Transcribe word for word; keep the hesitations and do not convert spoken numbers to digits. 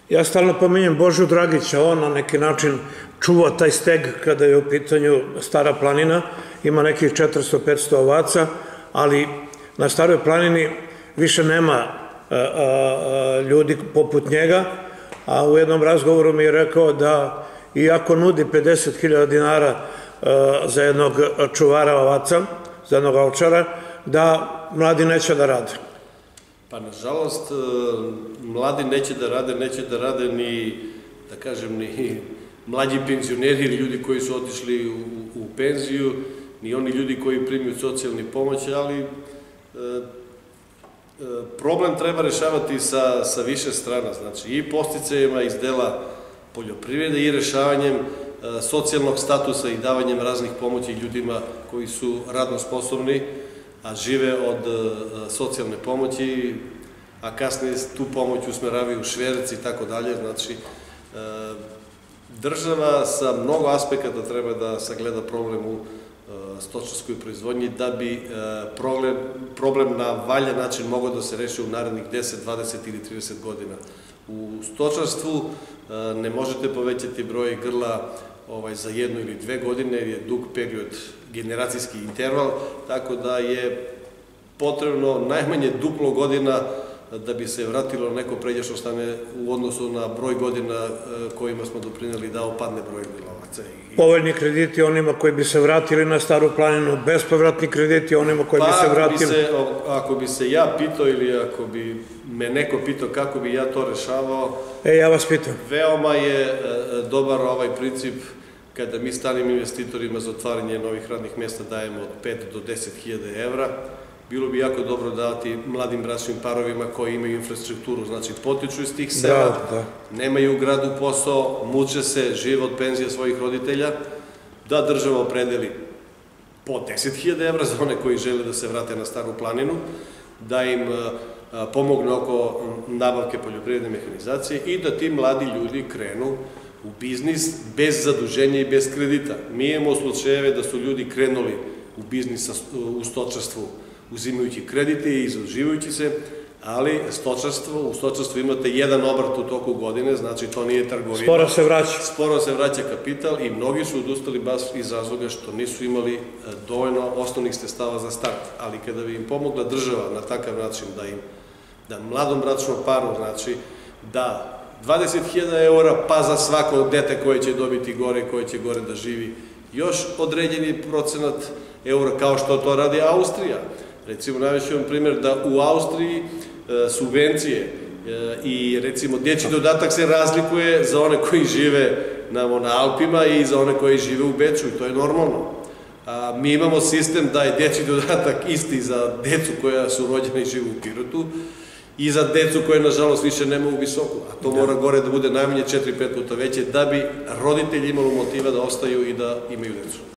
Ja stalno pominjem Božu Dragića, on na neki način čuva taj steg kada je u pitanju Stara planina, ima nekih četiristo do petsto ovaca, ali na Staroj planini više nema ljudi poput njega, a u jednom razgovoru mi je rekao da iako nudi pedeset hiljada dinara za jednog čuvara ovaca, za jednog ovčara, da mladi neće da rade. Pa, nažalost, mladi neće da rade, neće da rade ni, da kažem, ni mlađi penzioneri ili ljudi koji su otišli u penziju, ni oni ljudi koji primaju socijalni pomoć, ali problem treba rešavati sa više strana, znači i podsticajima iz dela poljoprivrede i rešavanjem socijalnog statusa i davanjem raznih pomoći ljudima koji su radno sposobni, a žive od socijalne pomoći, a kasnije tu pomoć usmeravaju šverci i tako dalje. Znači, država sa mnogo aspekata treba da sagleda problem u stočarskoj proizvodnji da bi problem na valjan način mogao da se reši u narednih deset, dvadeset ili trideset godina. U stočarstvu ne možete povećati broj grla za jednu ili dve godine, jer je dug period, generacijski interval, tako da je potrebno najmanje duplo godina da bi se vratilo neko pređašnje stanje u odnosu na broj godina kojima smo doprineli da opadne broj grlovaca. Povoljni krediti onima koji bi se vratili na Staru planinu, bespovratni krediti onima koji bi se vratili? Pa, ako bi se ja pitao ili ako bi me neko pitao kako bi ja to rešavao... E, ja vas pitam. Veoma je dobar ovaj princip kada mi stranim investitorima za otvaranje novih radnih mesta dajemo od pet do deset hiljada evra. Bilo bi jako dobro dati mladim bračnim parovima koji imaju infrastrukturu, znači potiču iz tih sela, nemaju u gradu posao, muče se, žive od penzija svojih roditelja, da država opredeli po deset hiljada evra za one koji žele da se vrate na Staru planinu, da im pomogne oko nabavke poljoprivredne mehanizacije i da ti mladi ljudi krenu u biznis bez zaduženja i bez kredita. Mi imamo slučajeve da su ljudi krenuli u biznis u stočarstvu uzimajući kredite i zaduživajući se, ali u stočarstvu imate jedan obrt u toku godine, znači to nije trgovina. Sporo se vraća. Sporo se vraća kapital i mnogi su odustali baš iz razloga što nisu imali dovoljno osnovnih sredstava za start. Ali kada bi im pomogla država na takav način da im, da mladom bračnom paru, znači da dvadeset hiljada eura pa za svako dete koje će dobiti gore, koje će gore da živi, još određeni procenat eura kao što to radi Austrija. Recimo, najveći vam primjer da u Austriji subvencije i recimo dječji dodatak se razlikuje za one koji žive na Alpima i za one koji žive u Beču i to je normalno. Mi imamo sistem da je dječji dodatak isti za decu koja su rođena i žive u Pirotu i za decu koje nažalost više nema u Visoku, a to mora gore da bude najmanje četiri do pet puta veće da bi roditelji imali motiva da ostaju i da imaju decu.